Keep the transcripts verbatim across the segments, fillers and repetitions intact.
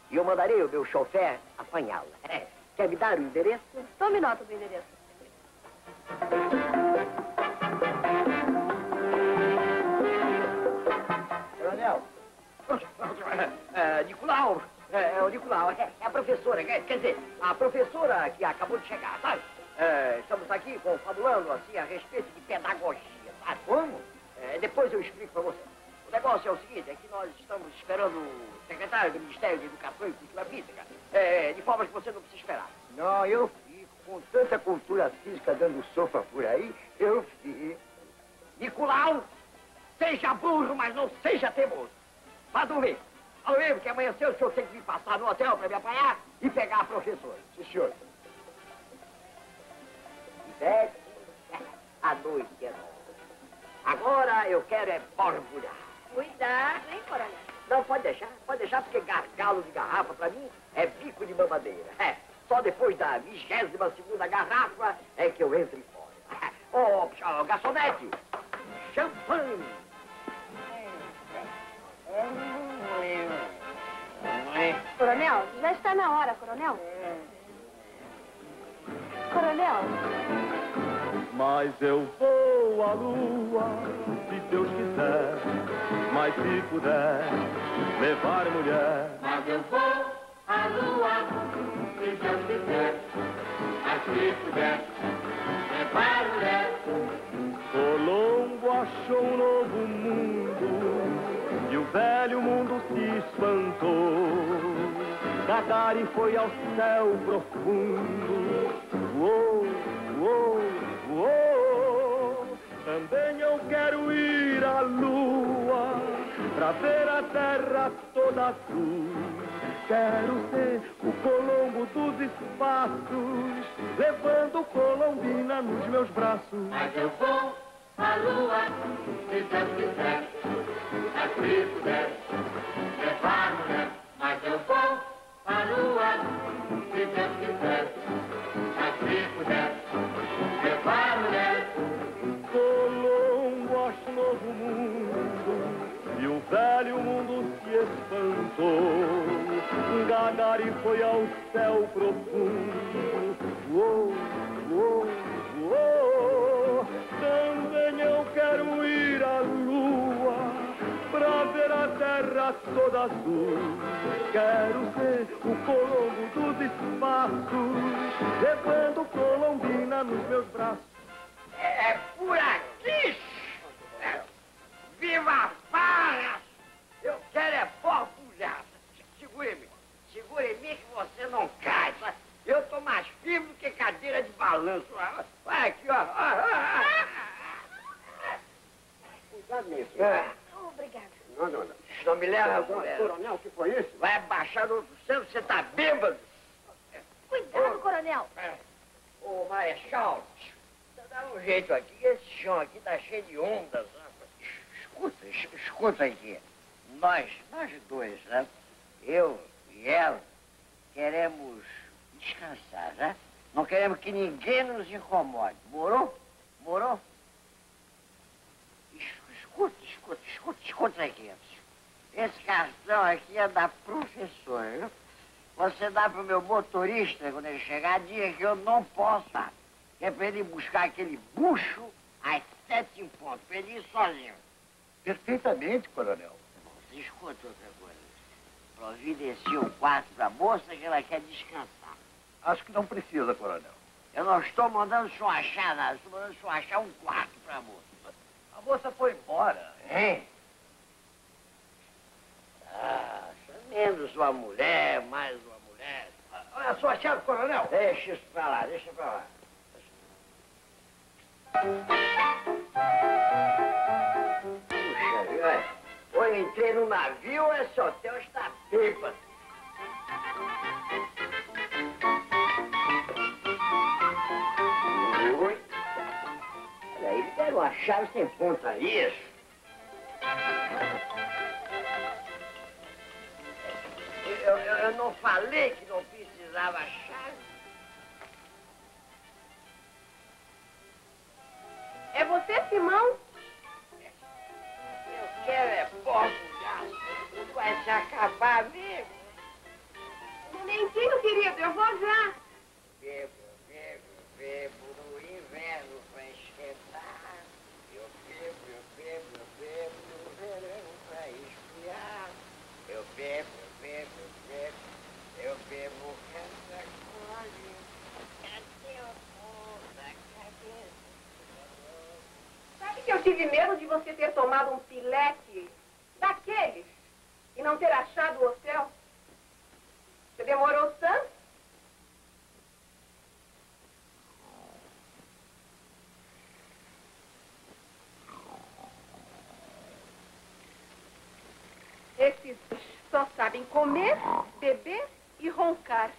E eu mandarei o meu chofer apanhá-la. É. Quer me dar o endereço? Tome nota do endereço. Coronel. É, Nicolau. É, é o Nicolau. É, é a professora. Quer, quer dizer, a professora que acabou de chegar, sabe? É, estamos aqui confabulando, assim, a respeito de pedagogia, sabe? Como? É, depois eu explico pra você. O negócio é o seguinte, é que nós estamos esperando o secretário do Ministério da Educação e Cultura Física, é, de forma que você não precisa esperar. Não, eu fico. Com tanta cultura física dando sopa por aí, eu fico. Nicolau, seja burro, mas não seja teimoso. Vá dormir. Vá dormir, porque amanhã cedo o senhor tem que me passar no hotel para me apanhar e pegar a professora. Sim, senhor. Ivete, a noite é nova. Agora eu quero é borbulhar. Cuidado, hein, coronel? Não, pode deixar, pode deixar, porque gargalo de garrafa, pra mim, é bico de mamadeira. É, só depois da vigésima segunda garrafa é que eu entro fora. Ô, oh, oh, garçonete, champanhe. Coronel, já está na hora, coronel. Coronel. Mas eu vou à lua, se Deus quiser. Mas se puder levar mulher. Mas eu vou à lua, se Deus quiser. Mas se puder levar mulher. Colombo achou um novo mundo e o velho mundo se espantou. Gagari foi ao céu profundo. Uou, uou, uou. Também eu quero ir à lua pra ver a terra toda azul. Quero ser o Colombo dos espaços, levando Colombina nos meus braços. Mas eu vou à lua, se Deus quiser. Mas se puder levar mulher. Mas eu vou à lua, se Deus quiser. Mas se puder levar mulher. Colombo acha um novo mundo e o velho mundo se espantou. Gagari foi ao céu profundo. Uou, uou, uou. Também eu quero ir à lua pra ver a terra toda azul. Quero ser o Colombo dos espaços, levando Colombina nos meus braços. É por aqui! É. Viva a farra! Eu quero é borbulhada. Segure-me. Segure em mim que você não cai. Tá? Eu tô mais firme do que cadeira de balanço. Vai aqui, ó. Cuidado nisso. É. Obrigada. Não, não, não. Não me leva, Coronel, coronel, o que foi isso? Vai baixar no outro centro, você tá bêbado. Cuidado, coronel. É. Ô, Marechal, dá um jeito aqui. Esse chão aqui tá cheio de ondas. Né? Escuta, es- escuta aqui. Nós, nós dois, né? Eu e ela, queremos descansar, né? Não queremos que ninguém nos incomode. Morou? Morou? Es- Escuta, escuta, escuta, escuta aqui. Esse cartão aqui é da professora, viu? Você dá pro meu motorista, quando ele chegar, diga que eu não posso dar. Que é pra ele buscar aquele bucho às sete em ponto, pra ele ir sozinho. Perfeitamente, coronel. Você escuta outra coisa. Providencie um quarto pra moça que ela quer descansar. Acho que não precisa, coronel. Eu não estou mandando o senhor achar nada, estou mandando o senhor achar um quarto pra moça. A moça foi embora. Hein? Ah, menos uma mulher, mais uma mulher. Olha a sua chave, coronel. Deixa isso pra lá, deixa pra lá. Puxa vida, ou eu entrei no navio ou esse hotel está bêbado. Oi. Olha aí, deram uma chave sem ponta, isso. Eu, eu, eu não falei que não precisava chave? É você, Simão? Eu quero é borbulhar. Vai se acabar mesmo. tive medo de você ter tomado um pileque daqueles e não ter achado o hotel. Você demorou tanto? Esses só sabem comer, beber e roncar.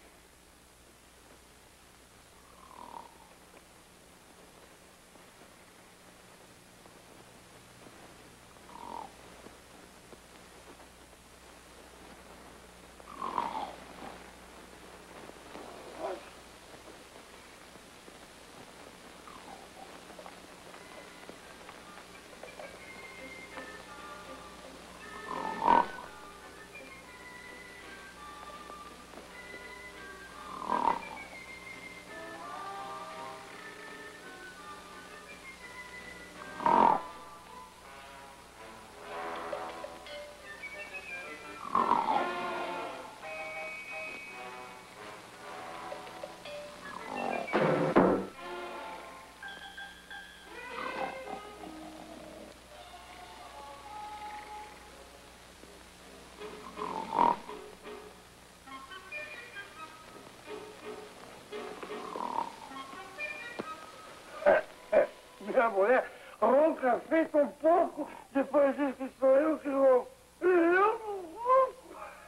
Minha mulher ronca feito um pouco, depois diz que sou eu que ronco. Eu não ronco.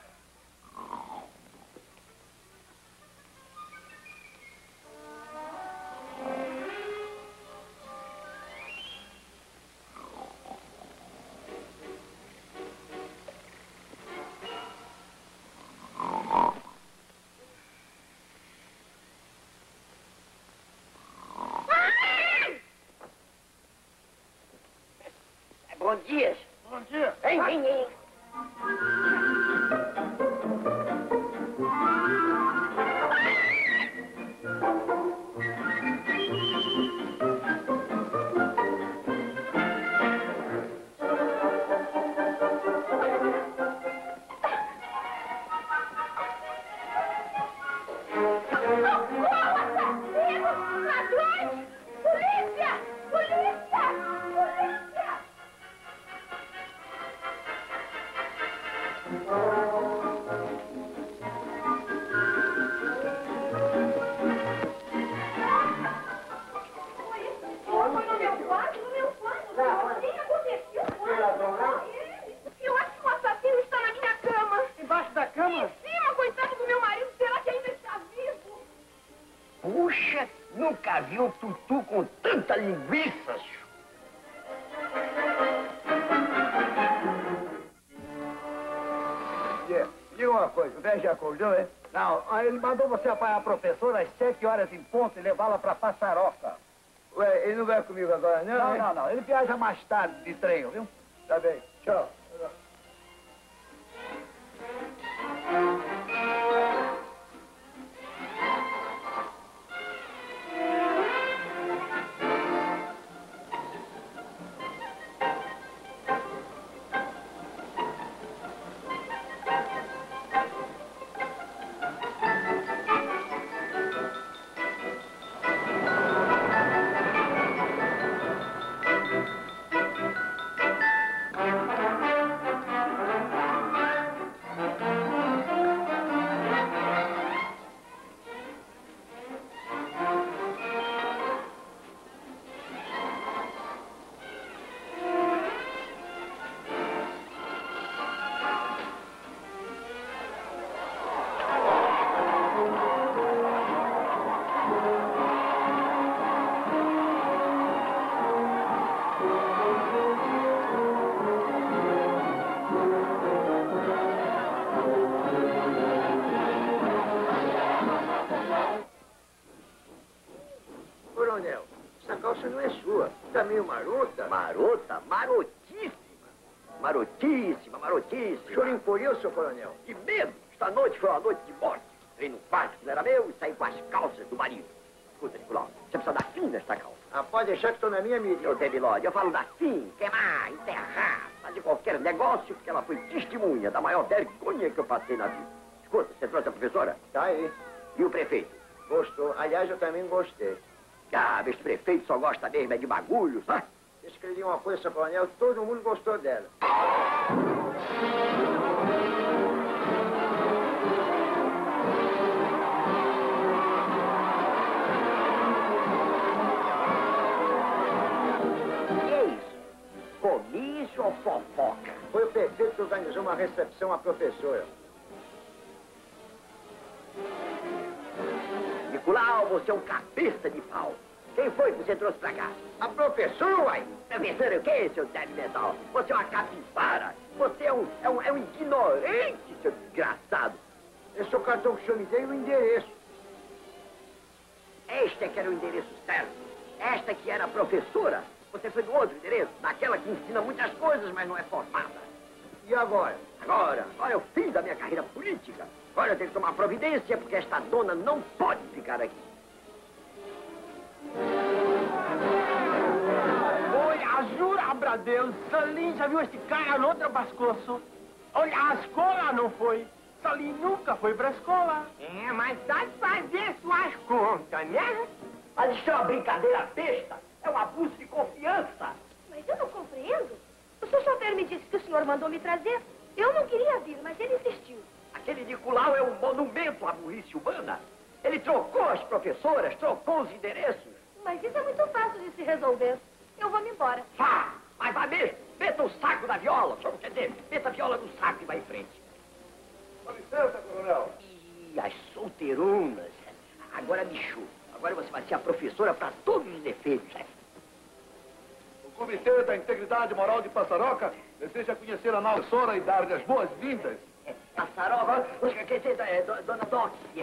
Bom dia. Bom dia. Vem, vem, vem. Puxa, nunca vi um tutu com tanta linguiça. Yeah. Diga uma coisa, o velho já acordou, hein? Não, ele mandou você apanhar a professora às sete horas em ponto e levá-la para Passaroca. Ué, ele não vai comigo agora, não? Não, hein? não, não. Ele viaja mais tarde de trem, viu? Tá bem. Tchau. Coronel, essa calça não é sua. Tá meio marota. Marota? Marotíssima. Marotíssima, marotíssima. O senhor encolheu, seu coronel? Que medo. Esta noite foi uma noite de morte. Entrei no quarto que não era meu e saí com as calças do marido. Escuta, Nicolau, você precisa dar fim nesta calça. Ah, pode deixar que estou na minha mídia. Seu Debilode, eu falo dar fim, queimar, enterrar, fazer qualquer negócio, porque ela foi testemunha da maior vergonha que eu passei na vida. Escuta, você trouxe a professora? Tá aí. E o prefeito? Gostou. Aliás, eu também gostei. Ah, este prefeito só gosta mesmo é de bagulho, sabe? Deixa que ele diga uma coisa, seu coronel, todo mundo gostou dela. Que é isso? Comício ou fofoca? Foi o prefeito que organizou uma recepção à professora. Nicolau, você é um cabeça de pau. Quem foi que você trouxe pra cá? A professora, uai! Professor, o que, seu débil mental? Você é uma capivara. Você é um, é um, é um ignorante, seu desgraçado. Esse é o cartão que o senhor me deu e o endereço. Este é que era o endereço certo. Esta que era a professora. Você foi do outro endereço, daquela que ensina muitas coisas, mas não é formada. E agora? Agora, agora é o fim da minha carreira política. Agora eu tenho que tomar providência, porque esta dona não pode ficar aqui. Olha, jura pra Deus, Salim já viu este cara no outro pescoço? Olha, a escola não foi. Salim nunca foi pra escola. É, mas dá de fazer suas contas, né? Mas isso é uma brincadeira besta. É um abuso de confiança. Mas eu não compreendo. O seu chofer me disse que o senhor mandou me trazer. Eu não queria vir, mas ele insistiu. Aquele Nicolau é um monumento à burrice humana. Ele trocou as professoras, trocou os endereços. Mas isso é muito fácil de se resolver. Eu vou me embora. Vá, mas vai mesmo. Meta o saco da viola. Só quer dizer, meta a viola no saco e vai em frente. Com licença, coronel. E as solteironas. Agora bicho. Agora você vai ser a professora para todos os efeitos, chefe. O Comitê da Integridade Moral de Passaroca deseja conhecer a nova professora e dar-lhe as boas-vindas. É, Passaroca, quer dizer, é, do- dona Doxy.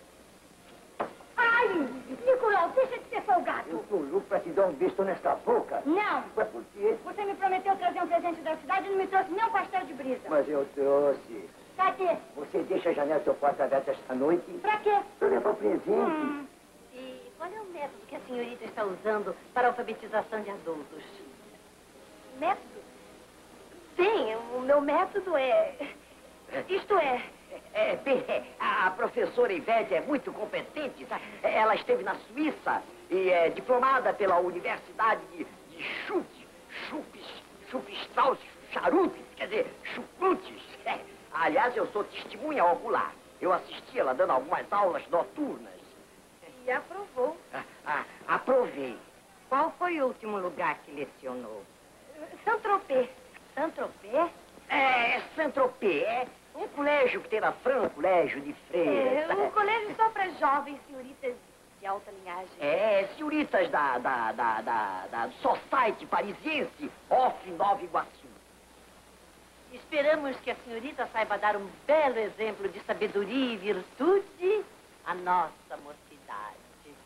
Ai, Nicolau, deixa de ser folgado. Eu sou louco pra te dar um beijo nessa boca. Não. Mas por quê? Você me prometeu trazer um presente da cidade e não me trouxe nem um pastel de brisa. Mas eu trouxe. Cadê? Você deixa a janela do seu quarto aberta esta noite? Pra quê? Pra levar presente. Hum. E qual é o método que a senhorita está usando para a alfabetização de adultos? Método? Sim, o meu método é... Isto é... É, bem, é, a professora Ivete é muito competente, tá? Ela esteve na Suíça e é diplomada pela Universidade de, de Chutes, Chupes, Chupstrauss, Charutes, quer dizer, Chucrutes. É. Aliás, eu sou testemunha ocular. Eu assisti ela dando algumas aulas noturnas. E aprovou. Ah, ah, aprovei. Qual foi o último lugar que lecionou? Saint-Tropez. Saint-Tropez? É, Saint-Tropez, é um colégio que tem na França, um colégio de freiras. É, um colégio só para jovens senhoritas de alta linhagem. É, senhoritas da, da, da, da, da Society parisiense, off Nova Iguaçu. Esperamos que a senhorita saiba dar um belo exemplo de sabedoria e virtude à nossa mocidade.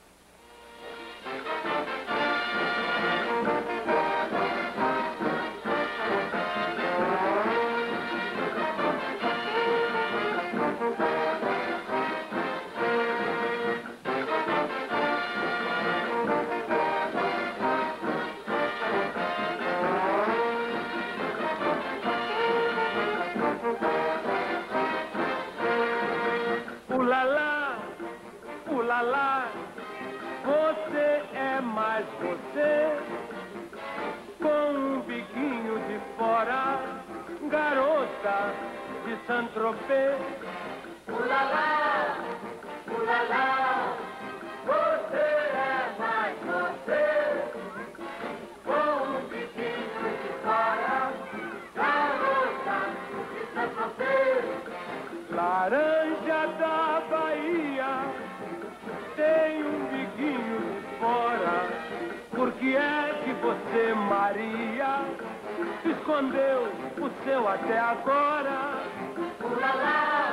Ulalá, ulalá, você é mais você, com um biquinho de fora, garota de Saint-Tropez. Ulalá, ulalá, você é mais você, com um biquinho de fora, garota de Saint-Tropez. Laranja da Bahia tem um biquinho de fora. Por que é que você, Maria, escondeu o seu até agora? Ulalá!